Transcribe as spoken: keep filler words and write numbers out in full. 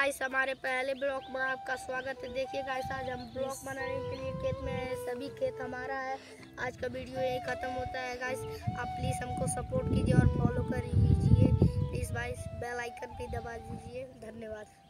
Guys, हमारे पहले blog में आपका स्वागत है। देखिए गाइस, आज हम ब्लॉग बनाने के लिए खेत में है। सभी खेत हमारा है। आज का वीडियो यही खत्म होता है गाइस। आप प्लीज़ हमको सपोर्ट कीजिए और फॉलो कर लीजिए प्लीज़ गाइस। बेल आइकन भी दबा दीजिए। धन्यवाद।